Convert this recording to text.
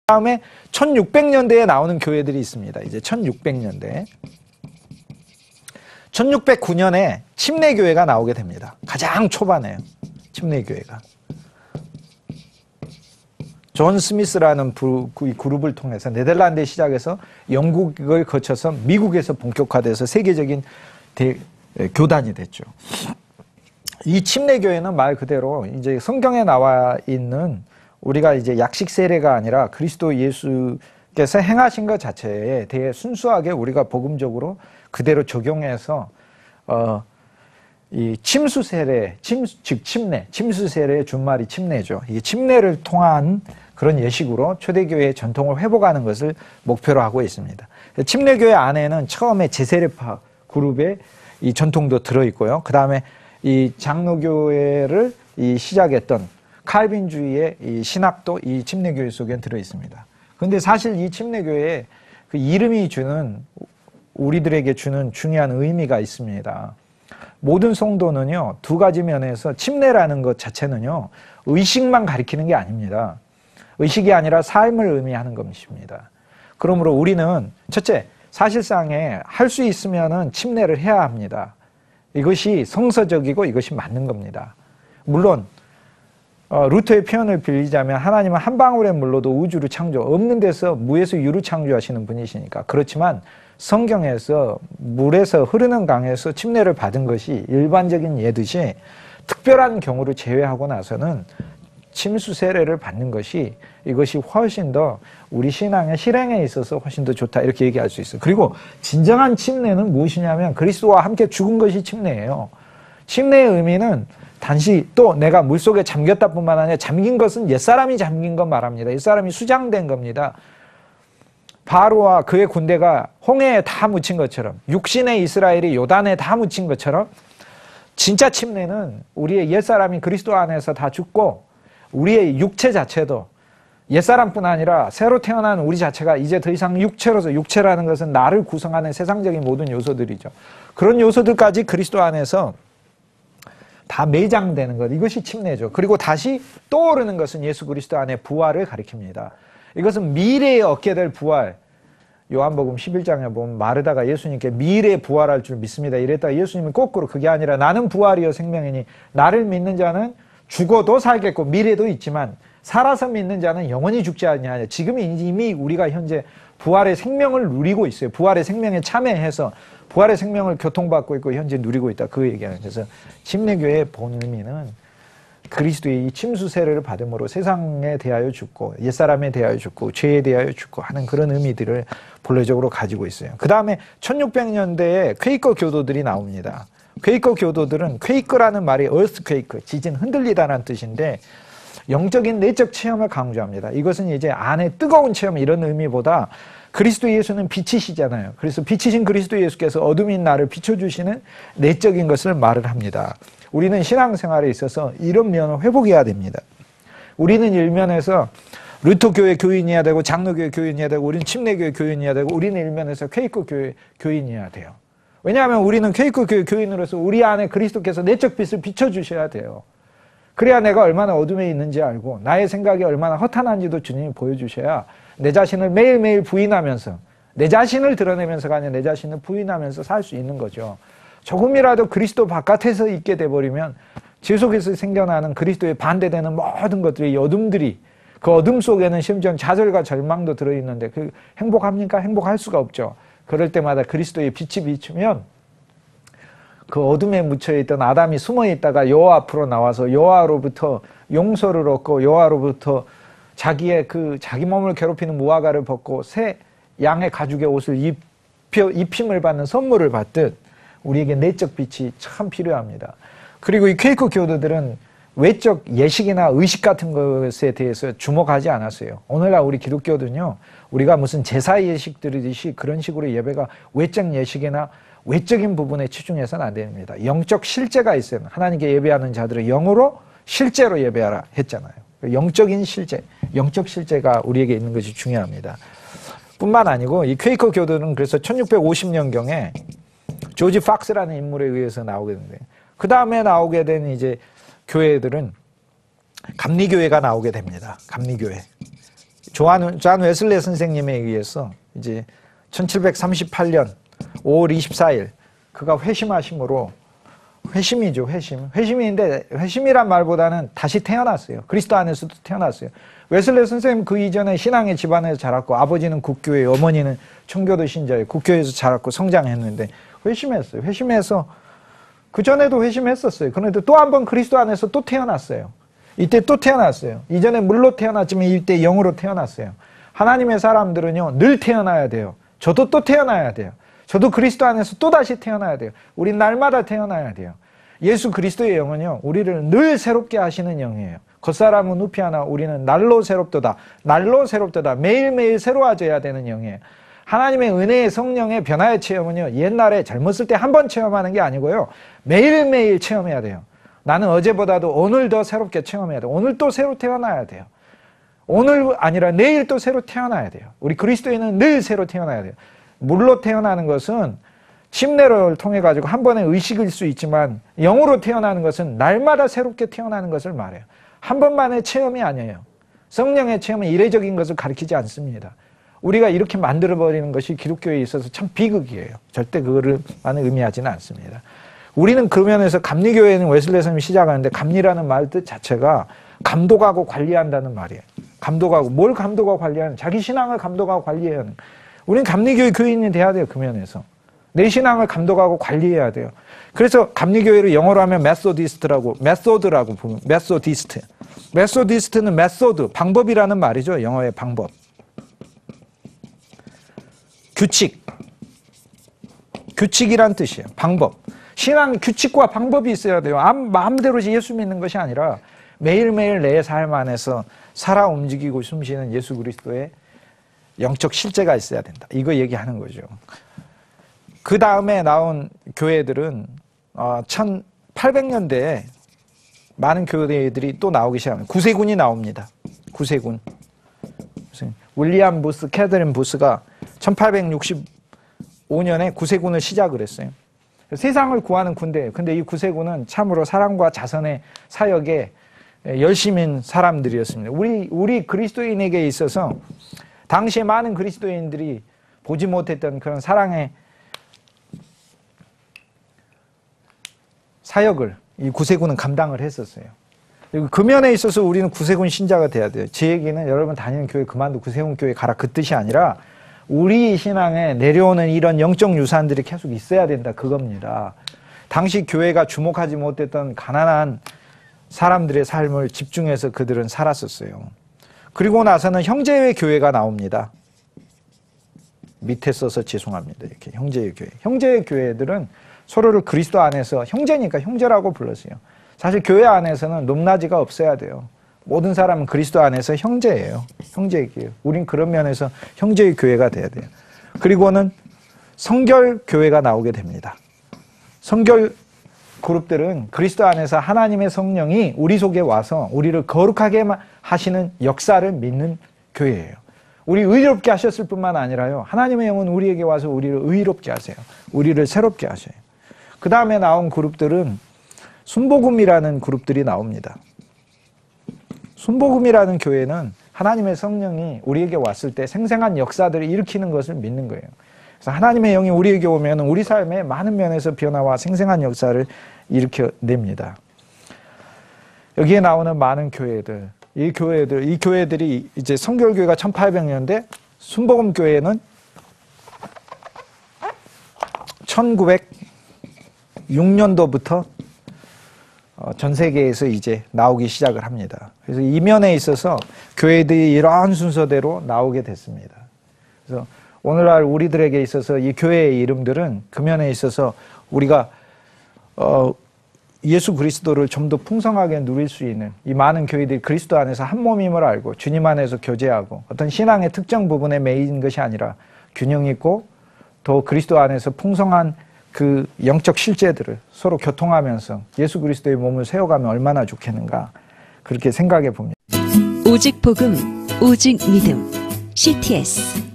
다음에 1600년대에 나오는 교회들이 있습니다. 이제 1600년대. 1609년에 침례교회가 나오게 됩니다. 가장 초반에요. 침례교회가. 존 스미스라는 그룹을 통해서 네덜란드에 시작해서 영국을 거쳐서 미국에서 본격화돼서 세계적인 교단이 됐죠. 이 침례교회는 말 그대로 이제 성경에 나와 있는 우리가 이제 약식 세례가 아니라 그리스도 예수께서 행하신 것 자체에 대해 순수하게 우리가 복음적으로 그대로 적용해서 이 침수 세례, 즉 침례, 침수 세례의 준말이 침례죠. 이 침례를 통한 그런 예식으로 초대교회의 전통을 회복하는 것을 목표로 하고 있습니다. 침례교회 안에는 처음에 제세례파 그룹의 이 전통도 들어있고요. 그 다음에 이 장로교회를 시작했던 칼빈주의의 이 신학도 이 침례교회 속에 들어있습니다. 그런데 사실 이 침례교회의 그 이름이 주는 우리들에게 주는 중요한 의미가 있습니다. 모든 성도는요, 두 가지 면에서 침례라는 것 자체는요, 의식만 가리키는 게 아닙니다. 의식이 아니라 삶을 의미하는 것입니다. 그러므로 우리는 첫째, 사실상에 할 수 있으면은 침례를 해야 합니다. 이것이 성서적이고 이것이 맞는 겁니다. 물론 루터의 표현을 빌리자면 하나님은 한 방울의 물로도 우주를 창조, 없는 데서 무에서 유를 창조하시는 분이시니까. 그렇지만 성경에서 물에서 흐르는 강에서 침례를 받은 것이 일반적인 예듯이 특별한 경우를 제외하고 나서는 침수 세례를 받는 것이 이것이 훨씬 더 우리 신앙의 실행에 있어서 훨씬 더 좋다 이렇게 얘기할 수 있어요. 그리고 진정한 침례는 무엇이냐면 그리스도와 함께 죽은 것이 침례예요. 침례의 의미는 단지 또 내가 물속에 잠겼다 뿐만 아니라 잠긴 것은 옛사람이 잠긴 것 말합니다. 옛사람이 수장된 겁니다. 바로와 그의 군대가 홍해에 다 묻힌 것처럼 육신의 이스라엘이 요단에 다 묻힌 것처럼 진짜 침례는 우리의 옛사람이 그리스도 안에서 다 죽고 우리의 육체 자체도 옛사람뿐 아니라 새로 태어난 우리 자체가 이제 더 이상 육체로서 육체라는 것은 나를 구성하는 세상적인 모든 요소들이죠. 그런 요소들까지 그리스도 안에서 다 매장되는 것, 이것이 침례죠. 그리고 다시 떠오르는 것은 예수 그리스도 안에 부활을 가리킵니다. 이것은 미래에 얻게 될 부활. 요한복음 11장에 보면 마르다가 예수님께 미래에 부활할 줄 믿습니다 이랬다가 예수님은 거꾸로 그게 아니라 나는 부활이요 생명이니 나를 믿는 자는 죽어도 살겠고 미래도 있지만 살아서 믿는 자는 영원히 죽지 않냐. 지금 이미 우리가 현재 부활의 생명을 누리고 있어요. 부활의 생명에 참여해서 부활의 생명을 교통받고 있고 현재 누리고 있다. 그 얘기하는. 그래서 침례교회의 본 의미는 그리스도의 이 침수 세례를 받음으로 세상에 대하여 죽고 옛사람에 대하여 죽고 죄에 대하여 죽고 하는 그런 의미들을 본래적으로 가지고 있어요. 그 다음에 1600년대에 퀘이커 교도들이 나옵니다. 퀘이커 교도들은 퀘이커라는 말이 earthquake, 지진 흔들리다라는 뜻인데 영적인 내적 체험을 강조합니다. 이것은 이제 안에 뜨거운 체험 이런 의미보다 그리스도 예수는 빛이시잖아요. 그래서 빛이신 그리스도 예수께서 어둠인 나를 비춰주시는 내적인 것을 말을 합니다. 우리는 신앙생활에 있어서 이런 면을 회복해야 됩니다. 우리는 일면에서 루터교회 교인이어야 되고 장로교회 교인이어야 되고 우리는 침례교회 교인이어야 되고 우리는 일면에서 퀘이커 교회 교인이어야 돼요. 왜냐하면 우리는 퀘이커 교회 교인으로서 우리 안에 그리스도께서 내적 빛을 비춰주셔야 돼요. 그래야 내가 얼마나 어둠에 있는지 알고 나의 생각이 얼마나 허탄한지도 주님이 보여주셔야 내 자신을 매일매일 부인하면서 내 자신을 드러내면서가 아니라 내 자신을 부인하면서 살 수 있는 거죠. 조금이라도 그리스도 바깥에서 있게 돼버리면 제 속에서 생겨나는 그리스도에 반대되는 모든 것들이 어둠들이 그 어둠 속에는 심지어 좌절과 절망도 들어있는데 그 행복합니까? 행복할 수가 없죠. 그럴 때마다 그리스도의 빛이 비추면 그 어둠에 묻혀있던 아담이 숨어있다가 여호와 앞으로 나와서 여호와로부터 용서를 얻고 여호와로부터 자기 몸을 괴롭히는 무화과를 벗고 새 양의 가죽의 옷을 입힘을 받는 선물을 받듯 우리에게 내적 빛이 참 필요합니다. 그리고 이 퀘이커 교도들은 외적 예식이나 의식 같은 것에 대해서 주목하지 않았어요. 오늘날 우리 기독교도는요, 우리가 무슨 제사 예식 드리듯이 그런 식으로 예배가 외적 예식이나 외적인 부분에 치중해서는 안 됩니다. 영적 실제가 있어요. 하나님께 예배하는 자들은 영으로 실제로 예배하라 했잖아요. 영적인 실제, 영적 실제가 우리에게 있는 것이 중요합니다. 뿐만 아니고 이 퀘이커 교도는 그래서 1650년경에 조지 팍스라는 인물에 의해서 나오게 되는데 그 다음에 나오게 된 이제 교회들은 감리교회가 나오게 됩니다. 감리교회. 존 웨슬레 선생님에 의해서 이제 1738년 5월 24일 그가 회심하심으로, 회심이죠, 회심. 회심인데 회심이란 말보다는 다시 태어났어요. 그리스도 안에서도 태어났어요. 웨슬레 선생님 그 이전에 신앙의 집안에서 자랐고, 아버지는 국교회, 어머니는 청교도 신자예요. 국교회에서 자랐고 성장했는데 회심했어요. 회심해서 그 전에도 회심했었어요. 그런데 또 한 번 그리스도 안에서 또 태어났어요. 이때 또 태어났어요. 이전에 물로 태어났지만 이때 영으로 태어났어요. 하나님의 사람들은요, 늘 태어나야 돼요. 저도 또 태어나야 돼요. 저도 그리스도 안에서 또 다시 태어나야 돼요. 우린 날마다 태어나야 돼요. 예수 그리스도의 영은요, 우리를 늘 새롭게 하시는 영이에요. 겉사람은 후피하나 우리는 날로 새롭도다. 날로 새롭도다. 매일매일 새로워져야 되는 영이에요. 하나님의 은혜의 성령의 변화의 체험은요, 옛날에 젊었을 때 한 번 체험하는 게 아니고요, 매일매일 체험해야 돼요. 나는 어제보다도 오늘 더 새롭게 체험해야 돼요. 오늘 또 새로 태어나야 돼요. 오늘 아니라 내일 또 새로 태어나야 돼요. 우리 그리스도인은 늘 새로 태어나야 돼요. 물로 태어나는 것은 침례를 통해 가지고 한 번의 의식일 수 있지만, 영으로 태어나는 것은 날마다 새롭게 태어나는 것을 말해요. 한 번만의 체험이 아니에요. 성령의 체험은 이례적인 것을 가리키지 않습니다. 우리가 이렇게 만들어버리는 것이 기독교에 있어서 참 비극이에요. 절대 그거를 많이 의미하지는 않습니다. 우리는 그 면에서 감리교회는 웨슬레 스님이 시작하는데, 감리라는 말 뜻 자체가 감독하고 관리한다는 말이에요. 감독하고, 뭘 감독하고 관리하는? 자기 신앙을 감독하고 관리해야 하는. 우리는 감리교회 교인이 돼야 돼요. 그 면에서 내 신앙을 감독하고 관리해야 돼요. 그래서 감리교회를 영어로 하면 메소디스트라고, 메소드라고 부르면, 메소디스트. 메소디스트는 메소드, 방법이라는 말이죠. 영어의 방법. 규칙. 규칙이란 뜻이에요. 방법. 신앙 규칙과 방법이 있어야 돼요. 마음대로 예수 믿는 것이 아니라 매일매일 내 삶 안에서 살아 움직이고 숨쉬는 예수 그리스도의 영적 실제가 있어야 된다. 이거 얘기하는 거죠. 그 다음에 나온 교회들은 1800년대에 많은 교회들이 또 나오기 시작합니다. 구세군이 나옵니다. 구세군. 윌리엄 부스, 캐더린 부스가 1865년에 구세군을 시작을 했어요. 세상을 구하는 군대예요. 근데 이 구세군은 참으로 사랑과 자선의 사역에 열심인 사람들이었습니다. 우리 그리스도인에게 있어서 당시에 많은 그리스도인들이 보지 못했던 그런 사랑의 사역을 이 구세군은 감당을 했었어요. 그리고 그 면에 있어서 우리는 구세군 신자가 돼야 돼요. 제 얘기는 여러분 다니는 교회 그만두고 구세군 교회 가라 그 뜻이 아니라, 우리 신앙에 내려오는 이런 영적 유산들이 계속 있어야 된다, 그겁니다. 당시 교회가 주목하지 못했던 가난한 사람들의 삶을 집중해서 그들은 살았었어요. 그리고 나서는 형제의 교회가 나옵니다. 밑에 써서 죄송합니다. 이렇게 형제의 교회. 형제의 교회들은 서로를 그리스도 안에서 형제니까 형제라고 불렀어요. 사실 교회 안에서는 높낮이가 없어야 돼요. 모든 사람은 그리스도 안에서 형제예요. 형제의 교회. 우린 그런 면에서 형제의 교회가 돼야 돼요. 그리고는 성결 교회가 나오게 됩니다. 성결 그룹들은 그리스도 안에서 하나님의 성령이 우리 속에 와서 우리를 거룩하게 하시는 역사를 믿는 교회예요. 우리 의롭게 하셨을 뿐만 아니라요, 하나님의 영은 우리에게 와서 우리를 의롭게 하세요. 우리를 새롭게 하셔요. 그 다음에 나온 그룹들은 순복음이라는 그룹들이 나옵니다. 순복음이라는 교회는 하나님의 성령이 우리에게 왔을 때 생생한 역사들을 일으키는 것을 믿는 거예요. 그래서 하나님의 영이 우리에게 오면 우리 삶에 많은 면에서 변화와 생생한 역사를 일으켜냅니다. 여기에 나오는 많은 교회들, 이 교회들이 이제 성결교회가 1800년대, 순복음교회는 1906년도부터 전 세계에서 이제 나오기 시작을 합니다. 그래서 이 면에 있어서 교회들이 이러한 순서대로 나오게 됐습니다. 그래서 오늘날 우리들에게 있어서 이 교회의 이름들은 그 면에 있어서 우리가 예수 그리스도를 좀 더 풍성하게 누릴 수 있는, 이 많은 교회들이 그리스도 안에서 한 몸임을 알고 주님 안에서 교제하고 어떤 신앙의 특정 부분에 매인 것이 아니라 균형 있고 더 그리스도 안에서 풍성한 그 영적 실제들을 서로 교통하면서 예수 그리스도의 몸을 세워가면 얼마나 좋겠는가, 그렇게 생각해 봅니다. 오직 복음, 오직 믿음, CTS